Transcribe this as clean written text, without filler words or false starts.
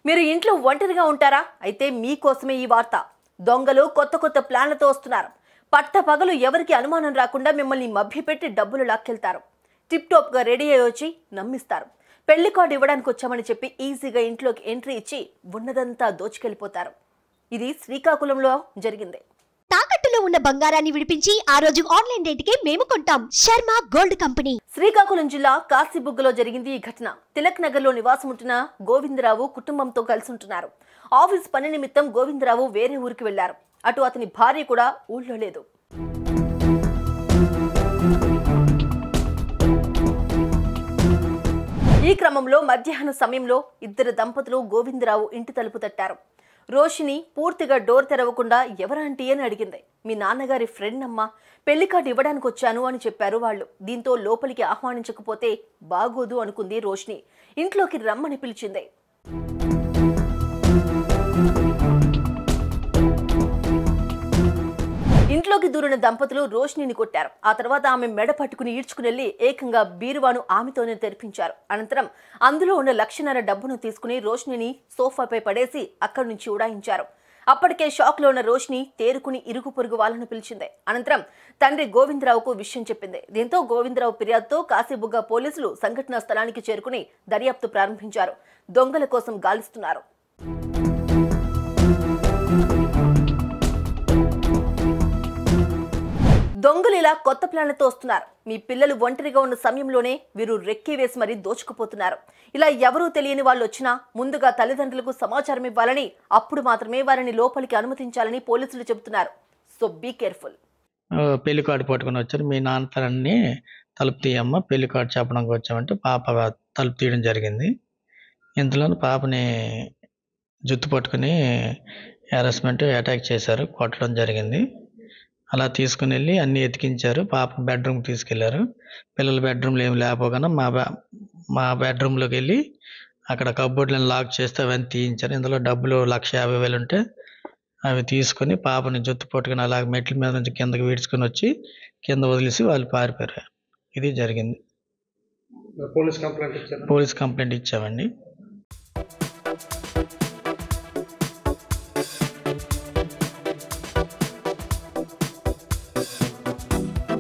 మీరు ఇంట్లో ఒంటరిగా ఉంటారా? అయితే మీకోసమే ఈ వార్త. దొంగలు కొత్త కొత్త ప్లాన్లతో వస్తున్నారు. పట్టపగలు ఎవరికి అనుమానం రాకుండా మిమ్మల్ని మభ్యపెట్టి డబ్బులు లాక్కెళ్తారు. టిప్ టాప్ గా రెడీ అయ్యి వచ్చి నమ్మిస్తారు. పెళ్లి కార్డు ఇవ్వడానికి వచ్చామని చెప్పి ఈజీగా ఇంట్లోకి ఎంట్రీ ఇచ్చి ఉన్నదంతా దోచుకెళ్లిపోతారు. ఇది శ్రీకాకుళంలో జరిగింది. తాకట్టులో ఉన్న బంగారాన్ని విడిపించి ఆ రోజు ఆన్లైన్ రేటుకే మేము కొంటాం. Sharma gold company. శ్రీకాకుళం జిల్లా కాశీబుగ్గలో జరిగింది ఈ ఘటన. తిలక్ నగర్ లో నివాసం ఉంటున్న గోవిందరావు కుటుంబంతో కలిసి ఉంటున్నారు. ఆఫీస్ పని నిమిత్తం గోవిందరావు వేరే ఊరికి వెళ్లారు. అటు అతని భార్య కూడా ఊళ్ళో లేదు. ఈ క్రమంలో మధ్యాహ్న సమయంలో ఇద్దరు దంపతులు గోవిందరావు ఇంటి తలుపు తట్టారు. రోషిని పూర్తిగా డోర్ తెరవకుండా ఎవరంటీ అని అడిగింది. మీ నాన్నగారి ఫ్రెండ్ అమ్మా, పెళ్లి కార్డు ఇవ్వడానికి వచ్చాను అని చెప్పారు వాళ్ళు. దీంతో లోపలికి ఆహ్వానించకపోతే బాగోదు అనుకుంది రోషిని. ఇంట్లోకి రమ్మని పిలిచింది. ఇంట్లోకి దూరిన దంపతులు రోషినిని కొట్టారు. ఆ తర్వాత ఆమె మెడ పట్టుకుని ఈడ్చుకునెళ్లి ఏకంగా బీరువాను ఆమెతోనే తెరిపించారు. అనంతరం అందులో ఉన్న 1,00,000 డబ్బును తీసుకుని రోషినిని సోఫాపై పడేసి అక్కడి నుంచి ఉడాయించారు. అప్పటికే షాక్ లో ఉన్న రోషిని తేరుకుని ఇరుగు పొరుగు వాళ్ళను పిలిచింది. అనంతరం తండ్రి గోవిందరావుకు విషయం చెప్పింది. దీంతో గోవిందరావు ఫిర్యాదుతో కాశీబుగ్గ పోలీసులు సంఘటనా స్థలానికి చేరుకుని దర్యాప్తు ప్రారంభించారు. దొంగల కోసం గాలిస్తున్నారు. దొంగలు ఇలా కొత్త ప్లాన్లతో వస్తున్నారు. మీ పిల్లలు ఒంటరిగా ఉన్న సమయంలోనే వీరు రెక్కి వేసి మరీ దోచుకుపోతున్నారు. ఇలా ఎవరూ తెలియని వాళ్ళు వచ్చినా ముందుగా తల్లిదండ్రులకు సమాచారం ఇవ్వాలని, అప్పుడు మాత్రమే వారిని లోపలికి అనుమతించాలని పోలీసులు చెబుతున్నారు. So be careful. పెళ్లి కార్డు పట్టుకుని వచ్చారు. మీ నాన్న తనని తలుపు తీయమ్మ, పెళ్లి కార్డు చెప్పడానికి వచ్చామంటే పాప తలుపు తీయడం జరిగింది. ఇంతలోనే పాపని జుత్తు పట్టుకుని హెరాస్మెంట్ అటాక్ చేశారు, కొట్టడం జరిగింది. అలా తీసుకుని వెళ్ళి అన్నీ ఎతికించారు. పాప బెడ్రూమ్కి తీసుకెళ్లారు. పిల్లల బెడ్రూమ్లో ఏమి లేకపోగానే మా బెడ్రూమ్లోకి వెళ్ళి అక్కడ కబోర్డ్లను లాక్ చేస్తే అవన్నీ తీయించారు. ఇందులో డబ్బులు 1,50,000 ఉంటే అవి తీసుకుని పాపని జుత్తు పట్టుకుని అలా మెట్ల మీద నుంచి కిందకి వీడ్చుకొని వచ్చి కింద వదిలేసి వాళ్ళు పారిపోయారు. ఇది జరిగింది. పోలీస్ కంప్లైంట్ ఇచ్చామండి.